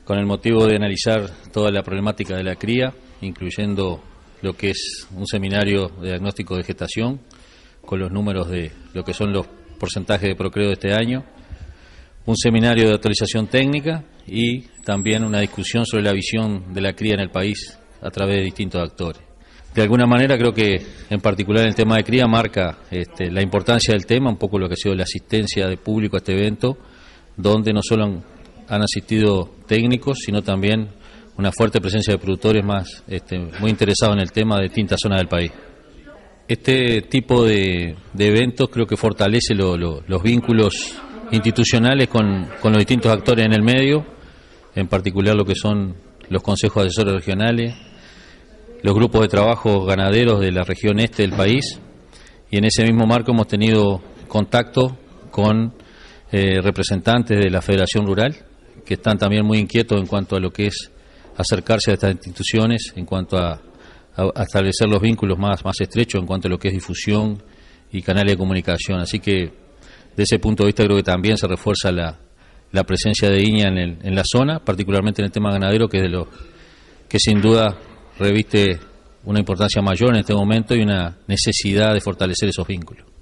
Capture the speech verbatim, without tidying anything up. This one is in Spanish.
con el motivo de analizar toda la problemática de la cría, incluyendo lo que es un seminario de diagnóstico de gestación, con los números de lo que son los porcentajes de procreo de este año, un seminario de actualización técnica y también una discusión sobre la visión de la cría en el país a través de distintos actores. De alguna manera creo que en particular el tema de cría marca este, la importancia del tema, un poco lo que ha sido la asistencia de público a este evento, donde no solo han, han asistido técnicos, sino también una fuerte presencia de productores más este, muy interesados en el tema de distintas zonas del país. Este tipo de, de eventos creo que fortalece lo, lo, los vínculos institucionales con, con los distintos actores en el medio, en particular lo que son los consejos asesores regionales, los grupos de trabajo ganaderos de la región este del país, y en ese mismo marco hemos tenido contacto con eh, representantes de la Federación Rural, que están también muy inquietos en cuanto a lo que es acercarse a estas instituciones, en cuanto a, a, a establecer los vínculos más, más estrechos en cuanto a lo que es difusión y canales de comunicación. Así que de ese punto de vista creo que también se refuerza la, la presencia de I N A en, el, en la zona, particularmente en el tema ganadero, que es de lo que sin duda reviste una importancia mayor en este momento y una necesidad de fortalecer esos vínculos.